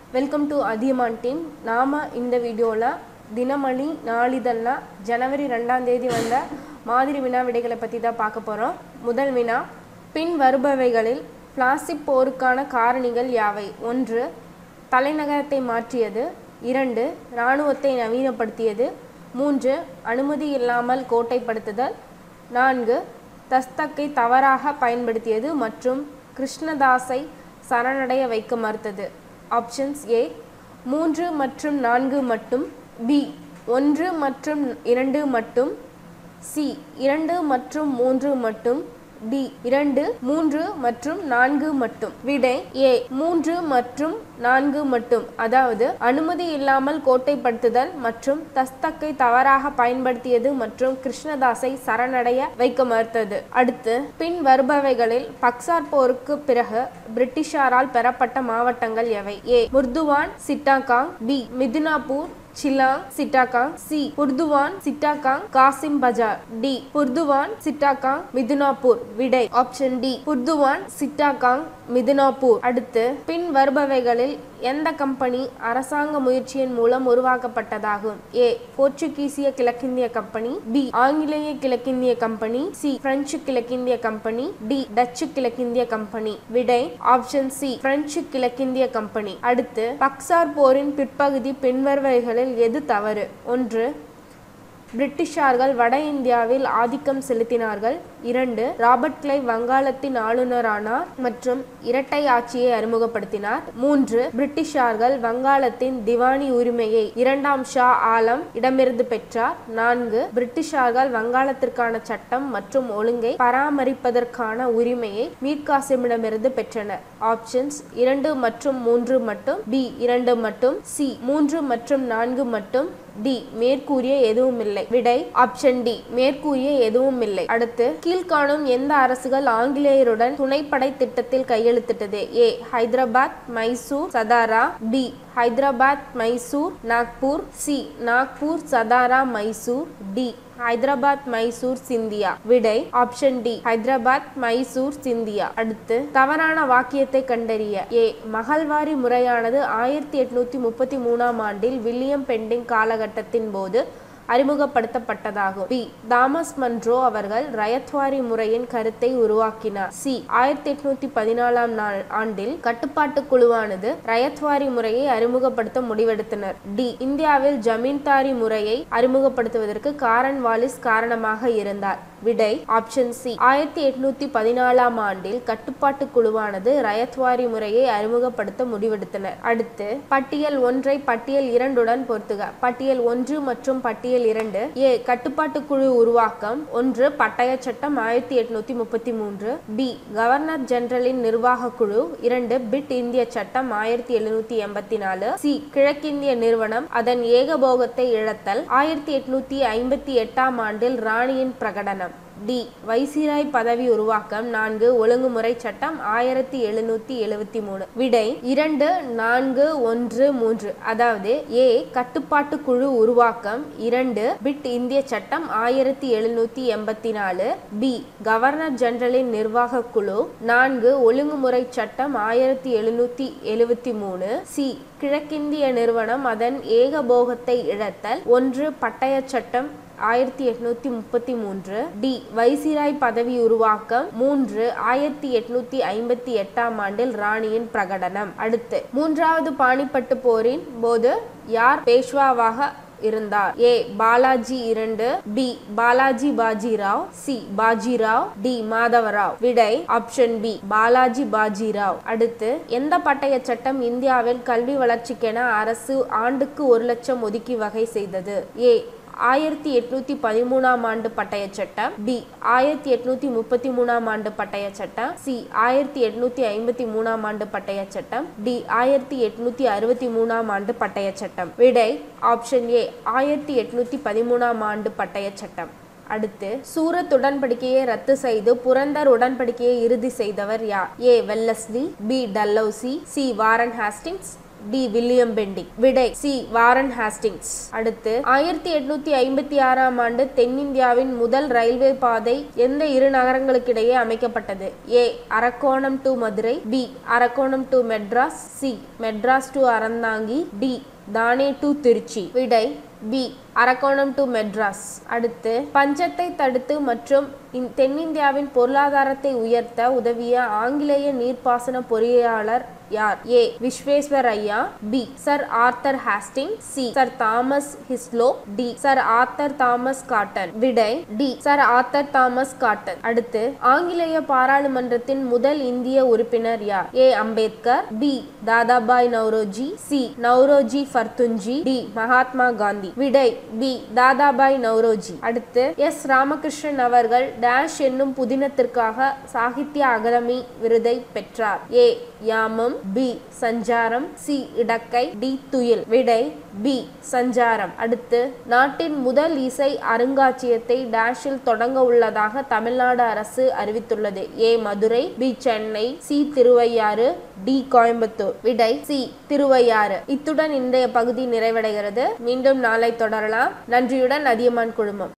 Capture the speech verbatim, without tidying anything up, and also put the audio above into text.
Welcome to Athiyaman team. நாம் இந்த வீடியோவில் தினமணி நாளிதழில் ஜனவரி ரெண்டாம் தேதி வந்த மாதிரி வினா விடைகளை பற்றி தான் பார்க்க போகிறோம். முதல் வினா, பின் வருபவைகளில் பிளாஸ்டிக் போருக்கான காரணிகள் யாவை? ஒன்று, தலைநகரத்தை மாற்றியது. இரண்டு, இராணுவத்தை நவீனப்படுத்தியது. மூன்று, அனுமதி இல்லாமல் கோட்டைப்படுத்துதல். நான்கு, தஸ்தக்கை தவறாக பயன்படுத்தியது மற்றும் கிருஷ்ணதாஸை சரணடைய வைக்க மறுத்தது. ஆப்ஷன்ஸ் ஏ மூன்று மற்றும் நான்கு மட்டும், பி ஒன்று மற்றும் இரண்டு மட்டும், சி இரண்டு மற்றும் மூன்று மட்டும், டி இரண்டு மூன்று மற்றும் நான்கு மட்டும். விடை ஏ மூன்று மற்றும் நான்கு மட்டும். அதாவது அனுமதி இல்லாமல் கோட்டைப்படுத்துதல் மற்றும் தஸ்தக்கை தவறாக பயன்படுத்தியது மற்றும் கிருஷ்ணதாஸை சரணடைய வைக்க மறுத்தது. அடுத்து, பின் வருபவைகளில் பக்சார் போருக்கு பிறகு பிரிட்டிஷாரால் பெறப்பட்ட மாவட்டங்கள் எவை? A Burdwan Chittagong, B Midnapore Shillong Chittagong, C Burdwan Chittagong Kasim Bazar, D Burdwan Chittagong Midnapore. விடை ஆப்ஷன் டி புர்துவான் சிட்டாகாங் மிதினாப்பூர். அடுத்து, பின் வருபவைகளில் எந்த கம்பெனி அரசாங்க முயற்சியின் மூலம் உருவாக்கப்பட்டதாகும்? ஏ போர்ச்சுகீசிய கிழக்கிந்திய கம்பெனி, பி ஆங்கிலேய கிழக்கிந்திய கம்பெனி, சி பிரெஞ்சு கிழக்கிந்திய கம்பெனி, டி டச்சு கிழக்கிந்திய கம்பெனி. விடை ஆப்ஷன் சி பிரெஞ்சு கிழக்கிந்திய கம்பெனி. அடுத்து, பக்சார் போரின் பிற்பகுதி பின்வருபவைகளில் எது தவறு? ஒன்று, பிரிட்டிஷார்கள் வட இந்தியாவில் ஆதிக்கம் செலுத்தினார்கள். இரண்டு, ராபர்ட் கிளைவ் வங்காளத்தின் ஆளுநரானார் மற்றும் இரட்டை ஆட்சியை அறிமுகப்படுத்தினார். மூன்று, பிரிட்டிஷார்கள் வங்காளத்தின் திவானி உரிமையை இரண்டாம் ஷா ஆலம் இடமிருந்து பெற்றார். நான்கு, பிரிட்டிஷார்கள் வங்காளத்திற்கான சட்டம் மற்றும் ஒழுங்கை பராமரிப்பதற்கான உரிமையை மீர் காசிமிடமிருந்து பெற்றனர். ஆப்ஷன்ஸ் இரண்டு மற்றும் மூன்று மட்டும், பி இரண்டு மட்டும், சி மூன்று மற்றும் நான்கு மட்டும், டி மேற்கூறிய எதுவும் இல்லை. விடை ஆப்ஷன் டி மேற்கூறிய எதுவும் இல்லை. அடுத்து, கீழ்காணும் எந்த அரசுகள் ஆங்கிலேயருடன் துணைப்படை திட்டத்தில் கையெழுத்திட்டது? A Hyderabad Mysore Satara, B Hyderabad Mysore Nagpur, C Nagpur Satara Mysore, D Hyderabad Mysore Scindia. விடை ஆப்ஷன் டி ஹைதராபாத் மைசூர் சிந்தியா. அடுத்து, தவறான வாக்கியத்தை கண்டறிய. ஏ மகள்வாரி முறையானது ஆயிரத்தி எட்நூத்தி முப்பத்தி மூணாம் ஆண்டில் வில்லியம் பெண்டிங் காலகட்டத்தின் போது அறிமுகப்படுத்தப்பட்டதாகும். பி தாமஸ் மன்றோ அவர்கள் ரயத்வாரி முறையின் கருத்தை உருவாக்கினார். சி ஆயிரத்தி எட்நூத்தி பதினாலாம் ஆண்டில் கட்டுப்பாட்டு குழுவானது ரயத்வாரி முறையை அறிமுகப்படுத்த முடிவெடுத்தனர். டி இந்தியாவில் ஜமீன்தாரி முறையை அறிமுகப்படுத்துவதற்கு காரன் வாலிஸ் காரணமாக இருந்தார். விடை ஆப்ஷன் சி ஆயிரத்தி எட்நூத்தி பதினாலாம் ஆண்டில் கட்டுப்பாட்டு குழுவானது ரயத்வாரி முறையை அறிமுகப்படுத்த முடிவெடுத்தனர். அடுத்து, பட்டியல் ஒன்றை பட்டியல் இரண்டுடன் பொருத்துக. பட்டியல் ஒன்று மற்றும் பட்டியல் இரண்டு. ஏ கட்டுப்பாட்டு குழு உருவாக்கம். ஒன்று, பட்டய சட்டம் ஆயிரத்தி எட்நூத்தி முப்பத்தி மூன்று. பி கவர்னர் ஜெனரலின் நிர்வாக குழு. இரண்டு, பிட் இந்திய சட்டம் ஆயிரத்தி எழுநூத்தி எண்பத்தி நாலு. சி கிழக்கிந்திய நிறுவனம் அதன் ஏகபோகத்தை இழத்தல் ஆயிரத்தி எட்நூத்தி ஐம்பத்தி எட்டாம் ஆண்டில் ராணியின் பிரகடனம். டி வைசிராய் பதவி உருவாக்கம். நான்கு, ஒழுங்குமுறை சட்டம் ஆயிரத்தி எழுநூத்தி எழுவத்தி மூணு. விடை இரண்டு, நான்கு, ஒன்று, மூன்று. அதாவது ஏ கட்டுப்பாட்டு குழு உருவாக்கம். இரண்டு, பிட் இந்திய சட்டம் ஆயிரத்தி எழுநூத்தி எண்பத்தி நாலு. பி கவர்னர் ஜெனரலின் நிர்வாக குழு. நான்கு, ஒழுங்குமுறை சட்டம் ஆயிரத்தி எழுநூத்தி எழுவத்தி மூணு. சி கிழக்கிந்திய நிறுவனம் அதன் ஏகபோகத்தை இழத்தல். ஒன்று, பட்டய சட்டம் ஆயிரத்தி எட்நூத்தி முப்பத்தி மூன்று. டி வைசிராய் பதவி உருவாக்கம். மூன்று, ஆயிரத்தி எட்நூத்தி ஐம்பத்தி எட்டாம் ஆண்டில் ராணியின் பிரகடனம். அடுத்து, மூன்றாவது பானிப்பட்டு போரின் போது யார் பேஷ்வாவாக இருந்தார்? ஏ பாலாஜி இரண்டு, B Balaji Bajirao, C Bajirao, D Madhavrao. விடை ஆப்ஷன் பி பாலாஜி பாஜிராவ். அடுத்து, எந்த பட்டய சட்டம் இந்தியாவில் கல்வி வளர்ச்சிக்கென அரசு ஆண்டுக்கு ஒரு லட்சம் ஒதுக்கி வகை செய்தது? ஏ ஆயிரத்தி எட்நூத்தி பதிமூணாம் ஆண்டு பட்டய சட்டம், பி ஆயிரத்தி எட்நூத்தி முப்பத்தி மூணாம் ஆண்டு பட்டய சட்டம், சி ஆயிரத்தி எட்நூத்தி ஐம்பத்தி மூணாம் ஆண்டு பட்டய சட்டம், டி ஆயிரத்தி எட்நூத்தி அறுபத்தி மூணாம் ஆண்டு பட்டய சட்டம். விடை ஆப்ஷன் ஏ ஆயிரத்தி எட்நூத்தி பதிமூணாம் ஆண்டு பட்டய சட்டம். அடுத்து, சூரத் உடன்படிக்கையை ரத்து செய்து புரந்தர் உடன்படிக்கையை இறுதி செய்தவர் யார்? A Wellesley, B Dalhousie, C Warren Hastings, D William Bentinck. விடை சி வாரன் ஹேஸ்டிங்ஸ். அடுத்து ஆயிரத்தி எட்நூத்தி ஐம்பத்தி ஆறாம் ஆண்டு தென்னிந்தியாவின் முதல் ரயில்வே பாதை எந்த இரு நகரங்களுக்கிடையே அமைக்கப்பட்டது? A Arakkonam to Madurai, B Arakkonam to Madras, C Madras to Aranthangi, D Thane to Tiruchi. விடை பி அரக்கோணம் டு மெட்ராஸ். அடுத்து பஞ்சத்தை தடுத்து மற்றும் தென்னிந்தியாவின் பொருளாதாரத்தை உயர்த்த உதவிய ஆங்கிலேய நீர்ப்பாசன பொறியாளர் யார்? A Visvesvaraya, B Sir Arthur Hasting, C Sir Thomas Hislop, D Sir Arthur Thomas Cotton. விடை D Sir Arthur Thomas Cotton. அடுத்து ஆங்கிலேய பாராளுமன்றத்தின் முதல் இந்திய உறுப்பினர் யார்? A Ambedkar, B Dadabhai Naoroji, C Naoroji Furdoonji, D Mahatma Gandhi. விடை பி தாதாபாய் நௌரோஜி. அடுத்து எஸ் ராமகிருஷ்ணன் அவர்கள் டேஷ் என்னும் புதினத்திற்காக சாகித்ய அகாதமி விருதை பெற்றார்? A Yaamam, B Sancharam, C Idakkai, D Thuyil. விடை பி சஞ்சாரம். அடுத்து நாட்டின் முதல் இசை அருங்காட்சியகத்தை டேஷில் தொடங்க உள்ளதாக தமிழ்நாடு அரசு அறிவித்துள்ளது? A Madurai, B Chennai, C Thiruvaiyaru, D Coimbatore. விடை சி திருவையாறு. இத்துடன் இன்றைய பகுதி நிறைவடைகிறது. மீண்டும் நாளை தொடரலாம். நன்றியுடன் அதியமான் குழுமம்.